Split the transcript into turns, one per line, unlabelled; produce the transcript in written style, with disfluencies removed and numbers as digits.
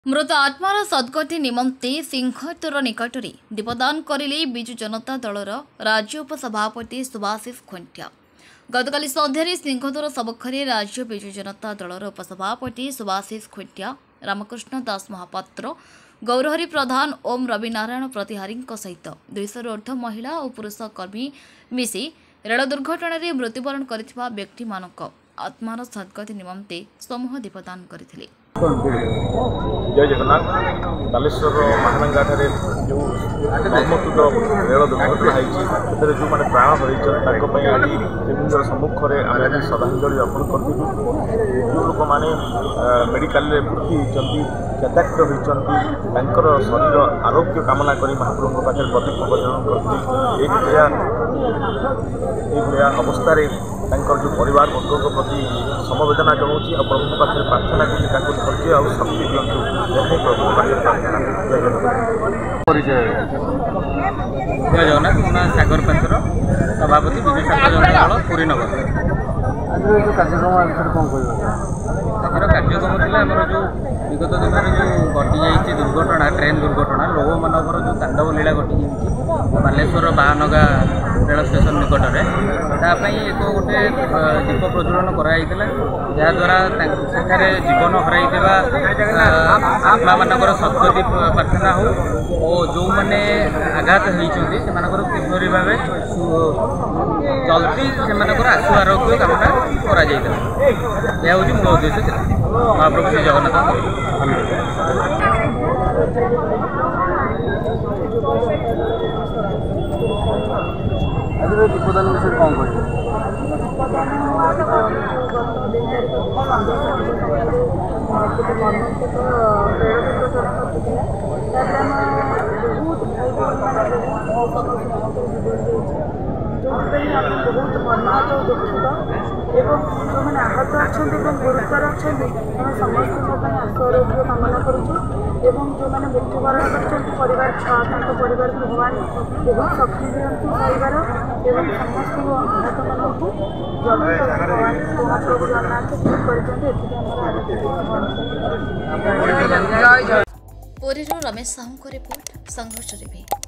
मृत आत्मार सद्गति निमंते सिंहतर निकट में दीपदान करिले बिजु जनता दलर राज्य उपसभापति सुभाषिष खोंटिया। गतकाली संध्यारे सिंहतर सबक्षरे राज्य बिजु जनता दलर उपसभापति सुभाषिष खोंटिया, रामकृष्ण दास महापात्र, गौरहरि प्रधान, ओम रविनारायण प्रतिहारी सहित 200 ऊर्ध महिला और पुरुष कर्मी मिसी रेल दुर्घटन में मृत्युवरण कर व्यक्ति मानक आत्मार सद्गति निमंते समूह दीपदान करथिले।
जय जगन्नाथ। बालेश्वर महानंगा जो मर्मतुद रेल दुर्घटना होती जो मैंने प्राण हरई आज सम्मुख में आम आज श्रद्धांजलि अर्पण करूँ। जो लोक मैंने मेडिकल भर्ती होती चेताक्त होती शरीर आरोग्य कामना कर महाप्रभु पाखे प्रतिज्ञा प्रदान करते अवस्था जो परिवार वर्ग प्रति समवेदना जनाऊँगी और प्रभु पाखे प्रार्थना कर धैर्य और शक्ति दिंतु प्रभु पाखे प्रार्थना।
जय जगन्नाथ। मैं सागर पात्र सभापति विजु छात्र जनता दल पुरी नगर।
आज जो कार्यक्रम
आज कार्यक्रम था जो विगत दिन में जो घटी जाइए दुर्घटना ट्रेन दुर्घटना लोक मानकर जो तांडव लीला घटी जाइए बालेश्वर बाहानगा रेल स्टेशन निकट में एक गोटे दीप प्रज्वलन कराइला जहाद्वारा सेठारे जीवन हराई आत्मा मानकर सद्गति प्रार्थना हो और जो मैंने आघात होती किभली भाव जल्दी से आशु आरोग्य कामना करा यह हूँ मूल उद्देश्य। महाप्रभु श्री जगन्नाथ
आज दीपदान विषय कौन कह
बहुत मर्माहत और दुखित एवं जो मैंने आहत अच्छा गुरुतर अच्छा समस्त आशु आरोग्य कामना करुँ एवं जो मैंने मृत्युवरण कर परिवार भगवान बहुत शक्ति दिखती पाइबार एवं समस्त आहत मानक जल्दी भगवान महाप्रभु जगन्नाथ ठीक कर
रमेश साहू को रिपोर्ट संघर्ष टीवी।